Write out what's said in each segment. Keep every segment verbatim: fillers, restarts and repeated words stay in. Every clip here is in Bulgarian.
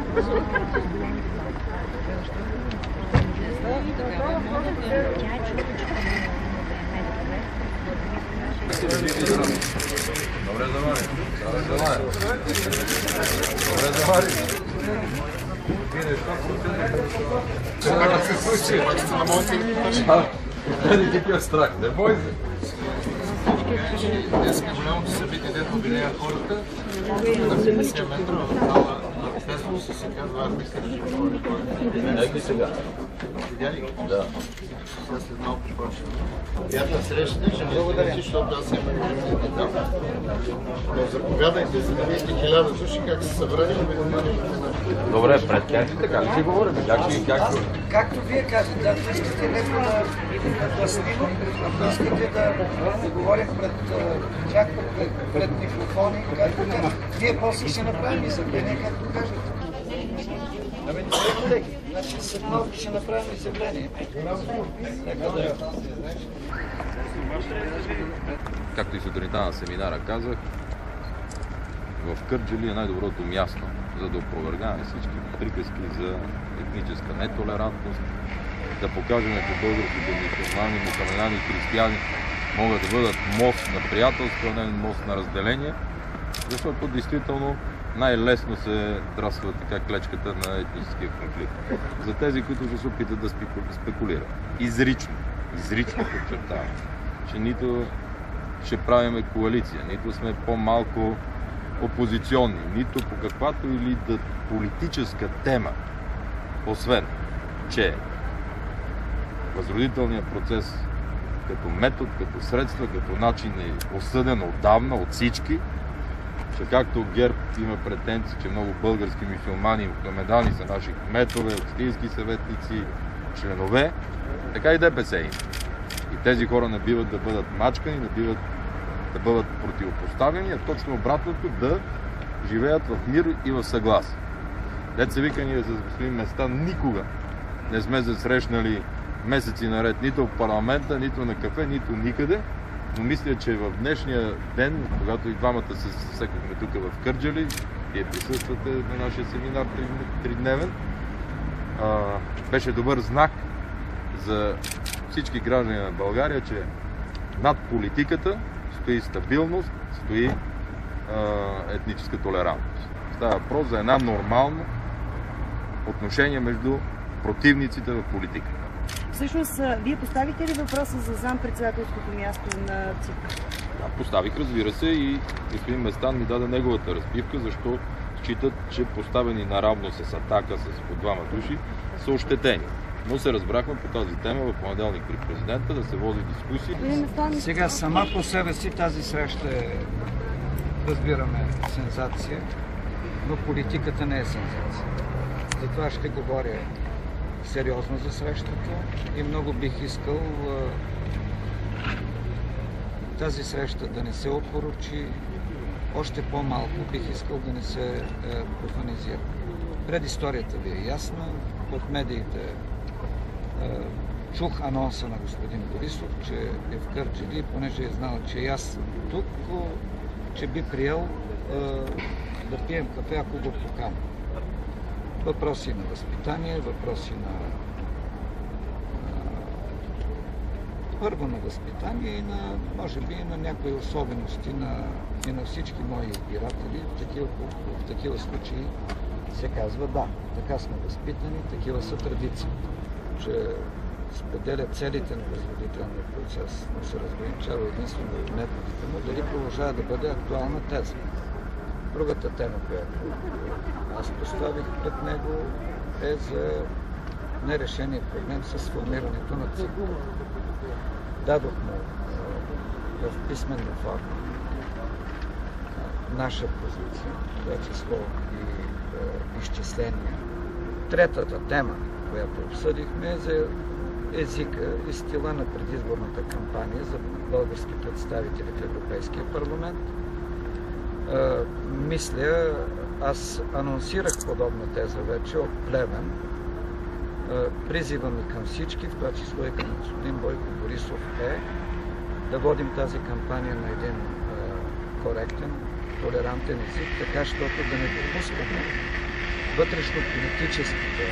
Добре завари. Добре завари. Добре завари. Как се случи? Не такива страх, не бой се. Днес е голямото събитие, дето обединява хората. На седемдесет метра в зала на Петров се казва армейска режим. Видях ли сега? Видя ли? Да. Сега след малко почва. Приятна среща, ще благодаря, защото аз имам режим там. Но заповядайте, за да видите хиляда души как се събрали. Добре, пред тях така ли ще говорим? Както вие кажете, ако искате леко да гласливо, ако искате да говорим пред тях, пред микрофони, както вие после ще направим изявление, както кажете. Ами не се колеги, значи след малко ще направим изявление. Както и сутринта на семинара казах, в Кърджали е най-доброто място, за да опровергаваме всички приказки за етническа нетолерантност, да покажем, че българските мюсюлмани, мухамедани и християни могат да бъдат мост на приятелство, а не мост на разделение, защото действително най-лесно се драсва така клечката на етническия конфликт. За тези, които ще се опитат да спекулират. Изрично, изрично подчертавам, че нито ще правим коалиция, нито сме по-малко опозиционни, нито по каквато или да политическа тема, освен, че възродителният процес като метод, като средства, като начин е осъден отдавна от всички, че както ГЕРБ има претенции, че много български мюсюлмани и мухамедани са наши кметове, общински съветници, членове, така и ДПС има. И тези хора не биват да бъдат мачкани, не биват да бъдат противопоставени, а точно обратното да живеят в мир и в съгласие. Дето се вика, ние с господин Местан никога не сме се срещнали месеци наред нито в парламента, нито на кафе, нито никъде, но мисля, че в днешния ден, когато и двамата се съсекохме тук в Кърджали, вие присъствате на нашия семинар тридневен, беше добър знак за всички граждани на България, че над политиката стои стабилност, стои а, етническа толерантност. Става въпрос за една нормална отношение между противниците в политиката. Всъщност, вие поставихте ли въпроса за зампредседателското място на ЦИК? Да, поставих, разбира се, и господин Местан ми даде неговата разпивка, защо считат, че поставени наравно с Атака, с по двама души, са ощетени. Но се разбрахме по тази тема в понеделник при президента да се води дискусия. Сега сама по себе си тази среща е, разбираме, сензация, но политиката не е сензация. Затова ще говоря сериозно за срещата и много бих искал тази среща да не се опорочи, още по-малко бих искал да не се профанизира. Предисторията ви е ясна, от медиите чух анонса на господин Борисов, че е в Кърджали, понеже е знал, че аз съм тук, че би приел да пием кафе, ако го поканя. Въпроси на възпитание, въпроси на първо на възпитание и на, може би, и на някои особености на, и на всички мои избиратели. В такива, в такива случаи се казва да, така сме възпитани, такива са традиции, че споделят целите на възродителния процес, но се разграничава единствено от методите му, дали продължава да бъде актуална теза. Другата тема, която аз поставих пред него, е за нерешения проблем с формирането на ЦИК. Дадох му в писменна форма наша позиция, това число и изчисления. Третата тема, която обсъдихме, е за езика и стила на предизборната кампания за български представители в Европейския парламент. Мисля, аз анонсирах подобна теза вече от Плевен. Призива ми към всички, в това число и към господин Бойко Борисов, е да водим тази кампания на един коректен, толерантен език, така, защото да не допускаме вътрешно-политическите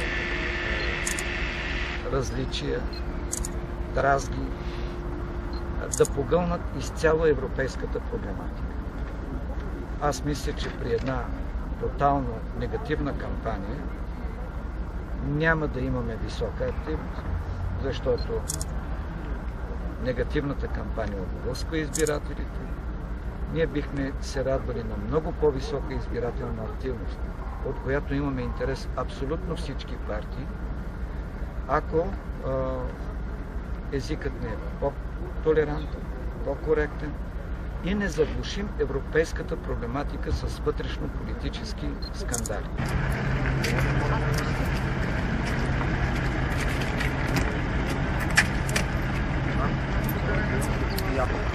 различия, дразги, да погълнат изцяло европейската проблематика. Аз мисля, че при една тотално негативна кампания няма да имаме висока активност, защото негативната кампания отблъсква избирателите. Ние бихме се радвали на много по-висока избирателна активност, от която имаме интерес абсолютно всички партии, ако а, езикът не е по-толерантен, по-коректен и не заглушим европейската проблематика с вътрешно-политически скандали. Ja.